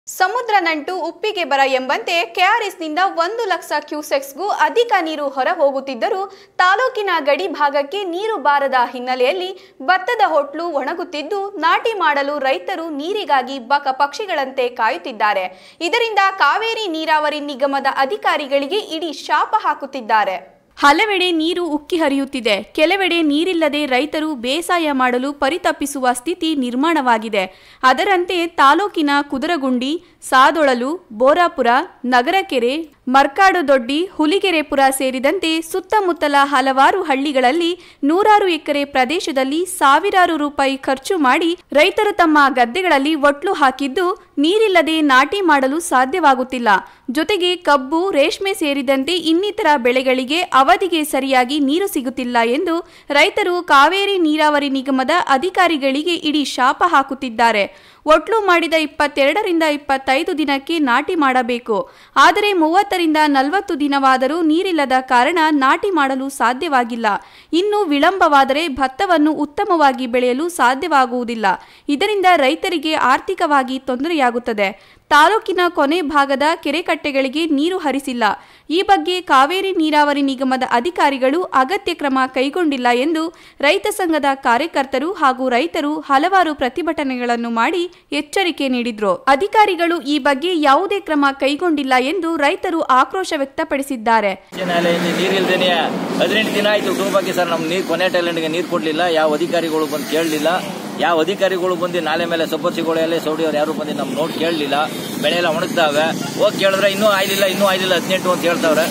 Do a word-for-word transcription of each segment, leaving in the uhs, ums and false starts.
ಸಮುದ್ರ ನಂಟು ಉಪ್ಪಿಗೆ ಬರ ಎಂಬಂತೆ ಕೆಆರ್ಎಸ್ನಿಂದ ಒಂದು ಲಕ್ಷ ಕ್ಯೂಸೆಕ್ಸ್ಗೂ ಅಧಿಕ ನೀರು ಹೊರ ಹೋಗುತ್ತಿದ್ದರೂ ತಾಲೂಕಿನ ಗಡಿ ಭಾಗಕ್ಕೆ ನೀರು ಬಾರದ ಹಿನ್ನೆಲೆಯಲ್ಲಿ ಭತ್ತದ ಹೊಟ್ಲು ಒಣಗುತ್ತಿದ್ದು ನಾಟಿ ಮಾಡಲು ರೈತರು ನೀರಿಗಾಗಿ ಬಕ ಪಕ್ಷಿಗಳಂತೆ ಕಾಯುತ್ತಿದ್ದಾರೆ. ಇದರಿಂದ ಕಾವೇರಿ ನೀರಾವರಿ ನಿಗಮದ ಅಧಿಕಾರಿಗಳಿಗೆ ಇಡೀ ಶಾಪ ಹಾಕುತ್ತಿದ್ದಾರೆ. ಹಲವೆಡೆ ನೀರು ಉಕ್ಕಿ ಹರಿಯುತ್ತಿದೆ. ಕೆಲವೆಡೆ ನೀರಿಲ್ಲದೆ ರೈತರು ಬೇಸಾಯ ಮಾಡಲು ಪರಿತಪಿಸುವ ಸ್ಥಿತಿ ನಿರ್ಮಾಣವಾಗಿದೆ. ಅದರಂತೆ ತಾಲೂಕಿನ ಕುದರಗುಂಡಿ, ಸಾದೊಳಲು, ಬೋರಾಪುರ, ನಗರಕೆರೆ, ಮರ್ಕಾಡುದೊಡ್ಡಿ, ಹುಲಿಗೆರೆಪುರ ಸೇರಿದಂತೆ ಸುತ್ತಮುತ್ತಲ ಹಲವಾರು ಹಳ್ಳಿಗಳಲ್ಲಿ ನೂರಾರು ಎಕರೆ ಪ್ರದೇಶದಲ್ಲಿ ಸಾವಿರಾರು ರೂಪಾಯಿ ಖರ್ಚು ಮಾಡಿ ರೈತರು ತಮ್ಮ ಗದ್ದೆಗಳಲ್ಲಿ ಒಟ್ಲು ಹಾಕಿದ್ದು ನೀರಿಲ್ಲದೆ ನಾಟಿ ಮಾಡಲು ಸಾಧ್ಯವಾಗುತ್ತಿಲ್ಲ. ಜೊತೆಗೆ ಕಬ್ಬು, ರೇಷ್ಮೆ ಸೇರಿದಂತೆ ಇನ್ನಿತರ ಬೆಳೆಗಳಿಗೆ ಅವಧಿಗೆ ಸರಿಯಾಗಿ ನೀರು ಸಿಗುತ್ತಿಲ್ಲ ಎಂದು ರೈತರು ಕಾವೇರಿ ನೀರಾವರಿ ನಿಗಮದ ಅಧಿಕಾರಿಗಳಿಗೆ ಇಡೀ ಶಾಪ ಹಾಕುತ್ತಿದ್ದಾರೆ. ಒಟ್ಲು ಮಾಡಿದ ಇಪ್ಪತ್ತೆರಡರಿಂದ ಇಪ್ಪತ್ತೈದು ದಿನಕ್ಕೆ ನಾಟಿ ಮಾಡಬೇಕು. ಆದರೆ ಮೂವತ್ತರಿಂದ ನಲವತ್ತು ದಿನವಾದರೂ ನೀರಿಲ್ಲದ ಕಾರಣ ನಾಟಿ ಮಾಡಲು ಸಾಧ್ಯವಾಗಿಲ್ಲ. ಇನ್ನು ವಿಳಂಬವಾದರೆ ಭತ್ತವನ್ನು ಉತ್ತಮವಾಗಿ ಬೆಳೆಯಲು ಸಾಧ್ಯವಾಗುವುದಿಲ್ಲ. ಇದರಿಂದ ರೈತರಿಗೆ ಆರ್ಥಿಕವಾಗಿ ತೊಂದರೆಯಾಗುತ್ತದೆ. ತಾಲೂಕಿನ ಕೊನೆ ಭಾಗದ ಕೆರೆಕಟ್ಟೆಗಳಿಗೆ ನೀರು ಹರಿಸಿಲ್ಲ. ಈ ಬಗ್ಗೆ ಕಾವೇರಿ ನೀರಾವರಿ ನಿಗಮದ ಅಧಿಕಾರಿಗಳು ಅಗತ್ಯ ಕ್ರಮ ಕೈಗೊಂಡಿಲ್ಲ ಎಂದು ರೈತ ಸಂಘದ ಕಾರ್ಯಕರ್ತರು ಹಾಗೂ ರೈತರು ಹಲವಾರು ಪ್ರತಿಭಟನೆಗಳನ್ನು ಮಾಡಿ ಎಚ್ಚರಿಕೆ ನೀಡಿದ್ರು. ಅಧಿಕಾರಿಗಳು ಈ ಬಗ್ಗೆ ಯಾವುದೇ ಕ್ರಮ ಕೈಗೊಂಡಿಲ್ಲ ಎಂದು ರೈತರು ಆಕ್ರೋಶ ವ್ಯಕ್ತಪಡಿಸಿದ್ದಾರೆ. ನೀರಿಲ್ದೇನೆ ಹದಿನೆಂಟು ದಿನ ಆಯ್ತು ಟೂಬಾಕಿ ಸರ್, ನಮ್ ನೀರು ಕೊನೆ ಟೈಲೆಂಡ್ಗೆ ನೀರು ಕೊಡ್ಲಿಲ್ಲ. ಯಾವ ಅಧಿಕಾರಿಗಳು ಬಂದು ಕೇಳಲಿಲ್ಲ. ಯಾವ ಅಧಿಕಾರಿಗಳು ಬಂದು ನಾಲೆ ಮೇಲೆ ಸಬ್ಬಸಿಗಳೆಲ್ಲ ಸೌಡಿಯವ್ರು ಯಾರು ಬಂದು ನಮ್ ನೋಡಿ ಕೇಳಲಿಲ್ಲ. ಬೆಳೆ ಎಲ್ಲ ಒಣಗ್ತಾವೆ. ಹೋಗಿ ಕೇಳಿದ್ರೆ ಇನ್ನೂ ಆಯ್ಲಿಲ್ಲ ಇನ್ನೂ ಆಯ್ಲಿಲ್ಲ ಹದಿನೆಂಟು ಅಂತ ಹೇಳ್ತಾವ್ರೆ.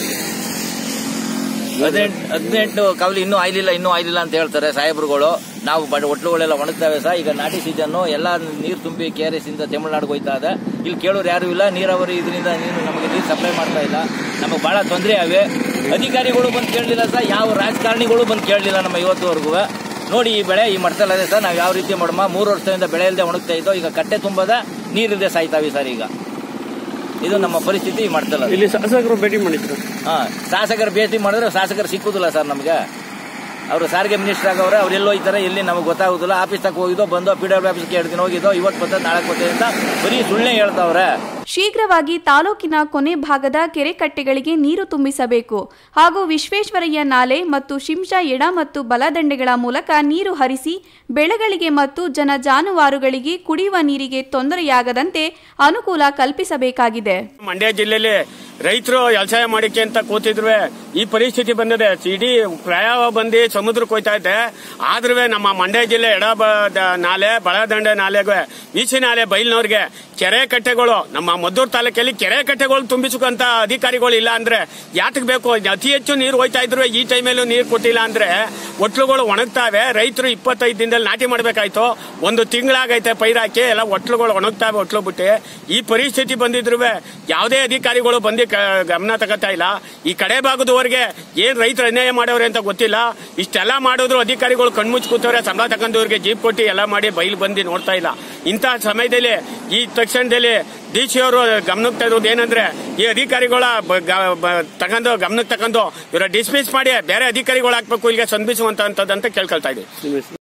ಹದಿನೆಂಟು ಹದಿನೆಂಟು ಕಾವಲಿ ಇನ್ನೂ ಆಯ್ಲಿಲ್ಲ ಇನ್ನೂ ಆಯ್ಲಿಲ್ಲ ಅಂತ ಹೇಳ್ತಾರೆ ಸಾಹೇಬ್ರುಗಳು. ನಾವು ಬಡ್ ಒಟ್ಲುಗಳೆಲ್ಲ ಒಣಗ್ತಾವೆ ಸರ್. ಈಗ ನಾಟಿ ಸೀಸನ್ನು ಎಲ್ಲ ನೀರು ತುಂಬಿ ಕೆ ಆರ್ ಎಸ್ ಇಂದ ತಮಿಳುನಾಡಿಗೆ ಹೋಯ್ತಾ ಇದೆ. ಇಲ್ಲಿ ಕೇಳೋರು ಯಾರು ಇಲ್ಲ. ನೀರಾವರಿ ಇದರಿಂದ ನೀರು ನಮಗೆ ನೀರು ಸಪ್ಲೈ ಮಾಡ್ತಾ ಇಲ್ಲ. ನಮಗೆ ಬಹಳ ತೊಂದರೆ ಆವೆ. ಅಧಿಕಾರಿಗಳು ಬಂದು ಕೇಳಲಿಲ್ಲ ಸರ್. ಯಾವ ರಾಜಕಾರಣಿಗಳು ಬಂದು ಕೇಳಲಿಲ್ಲ ನಮ್ಮ ಇವತ್ತುವರೆಗೂ. ನೋಡಿ ಈ ಬೆಳೆ ಈ ಮಟ್ಟದಲ್ಲದೆ ಸರ್. ನಾವು ಯಾವ ರೀತಿ ಮಾಡಮ್ಮ ಮೂರು ವರ್ಷದಿಂದ ಬೆಳೆ ಇಲ್ಲದೆ ಒಣಗ್ತಾ ಇದ್ದೋ. ಈಗ ಕಟ್ಟೆ ತುಂಬದ ನೀರಿಲ್ಲದೆ ಸಾಯ್ತಾವೆ ಸರ್. ಈಗ ಇದು ನಮ್ಮ ಪರಿಸ್ಥಿತಿ ಈ ಮಟ್ಟದಲ್ಲ. ಇಲ್ಲಿ ಶಾಸಕರು ಭೇಟಿ ಮಾಡಿದ್ರು. ಹಾ, ಶಾಸಕರು ಭೇಟಿ ಮಾಡಿದ್ರೆ ಶಾಸಕರು ಸಿಕ್ಕುದಿಲ್ಲ ಸರ್ ನಮ್ಗೆ. ಅವರು ಸಾರಿಗೆ ಮಿನಿಸ್ಟರ್ ಆಗವ್ರೆ. ಅವ್ರು ಎಲ್ಲಿ ಹೋಗ್ತಾರೆ ಎಲ್ಲಿ ನಮಗೆ ಗೊತ್ತಾಗುದಿಲ್ಲ. ಆಫೀಸ್ ತಕ್ಕ ಹೋಗಿದ್ದೋ ಬಂದೋ ಪಿ ಡಬ್ಲ್ಯೂ ಆಫೀಸ್ಗೆ ಎರಡು ದಿನ ಹೋಗಿದ್ದೋ ಇವತ್ತು ಬರ್ತದೆ ನಾಳೆ ಬರ್ತದೆ ಅಂತ ಬರೀ ಸುಳ್ಳೆ ಹೇಳ್ತಾವ್ರೆ. ಶೀಘ್ರವಾಗಿ ತಾಲೂಕಿನ ಕೊನೆ ಭಾಗದ ಕೆರೆಕಟ್ಟೆಗಳಿಗೆ ನೀರು ತುಂಬಿಸಬೇಕು ಹಾಗೂ ವಿಶ್ವೇಶ್ವರಯ್ಯ ನಾಲೆ ಮತ್ತು ಶಿಂಷಾ ಎಡ ಮತ್ತು ಬಲದಂಡೆಗಳ ಮೂಲಕ ನೀರು ಹರಿಸಿ ಬೆಳೆಗಳಿಗೆ ಮತ್ತು ಜನ ಜಾನುವಾರುಗಳಿಗೆ ಕುಡಿಯುವ ನೀರಿಗೆ ತೊಂದರೆಯಾಗದಂತೆ ಅನುಕೂಲ ಕಲ್ಪಿಸಬೇಕಾಗಿದೆ. ಮಂಡ್ಯ ಜಿಲ್ಲೆಯಲ್ಲಿ ರೈತರು ವ್ಯವಸಾಯ ಮಾಡಿಕೆ ಅಂತ ಕೂತಿದ್ರು. ಈ ಪರಿಸ್ಥಿತಿ ಬಂದಿದೆ. ಇಡೀ ಪ್ರಯಾವ ಬಂದು ಸಮುದ್ರಕ್ಕೆ ಹೋಯ್ತಾ ಇದೆ. ಆದ್ರೂ ನಮ್ಮ ಮಂಡ್ಯ ಜಿಲ್ಲೆ ಎಡ ನಾಲೆ ಬಲದಂಡೆ ನಾಲೆಗೆ ಈಚೆ ನಾಲೆ ಬೈಲ್ನವ್ರಿಗೆ ಕೆರೆ ಕಟ್ಟೆಗಳು ನಮ್ಮ ಮದ್ದೂರು ತಾಲೂಕಲ್ಲಿ ಕೆರೆ ಕಟ್ಟೆಗಳು ತುಂಬಿಸುವಂತ ಅಧಿಕಾರಿಗಳು ಇಲ್ಲ ಅಂದ್ರೆ ಯಾತಕ್ ಬೇಕು? ಅತಿ ಹೆಚ್ಚು ನೀರು ಹೋಯ್ತಾ ಇದ್ರು. ಈ ಟೈಮಲ್ಲೂ ನೀರು ಕೊಟ್ಟಿಲ್ಲ ಅಂದ್ರೆ ಒಟ್ಲುಗಳು ಒಣಗ್ತಾವೆ. ರೈತರು ಇಪ್ಪತ್ತೈದು ದಿನದಲ್ಲಿ ನಾಟಿ ಮಾಡ್ಬೇಕಾಯ್ತು. ಒಂದು ತಿಂಗಳಾಗೈತೆ ಪೈರಾಕಿ ಎಲ್ಲ ಒಟ್ಲುಗಳು ಒಣಗ್ತಾವೆ. ಒಟ್ಲು ಬಿಟ್ಟು ಈ ಪರಿಸ್ಥಿತಿ ಬಂದಿದ್ರು ಯಾವುದೇ ಅಧಿಕಾರಿಗಳು ಬಂದು ಗಮನ ತಗೋತಾ ಇಲ್ಲ. ಈ ಕಡೆ ಭಾಗದವರೆಗೆ ಏನ್ ರೈತರು ಅನ್ಯಾಯ ಮಾಡವ್ರೆ ಅಂತ ಗೊತ್ತಿಲ್ಲ. ಇಷ್ಟೆಲ್ಲ ಮಾಡಿದ್ರು ಅಧಿಕಾರಿಗಳು ಕಣ್ಮುಚ್ಚಿ ಕೂತವ್ರೆ. ಸಂಬಳ ತಗೊಂಡವ್ರಿಗೆ ಜೀಪ್ ಕೊಟ್ಟು ಎಲ್ಲ ಮಾಡಿ ಬೈಲ್ ಬಂದು ನೋಡ್ತಾ ಇಲ್ಲ. ಇಂತಹ ಸಮಯದಲ್ಲಿ ಈ ತಕ್ಷಣದಲ್ಲಿ ಡಿ ಸಿ ಅವರು ಗಮನಕ್ಕೆ ತರೋದು ಏನಂದ್ರೆ ಈ ಅಧಿಕಾರಿಗಳ ತಗೊಂಡು ಗಮನಕ್ಕೆ ತಗೊಂಡು ಇವರ ಡಿಸ್ಮಿಸ್ ಮಾಡಿ ಬೇರೆ ಅಧಿಕಾರಿಗಳು ಹಾಕ್ಬೇಕು, ಇಲ್ಲಿಗೆ ಸಂಧಿಸುವಂತ ಕೇಳ್ಕೊಳ್ತಾ ಇದ್ದೀವಿ.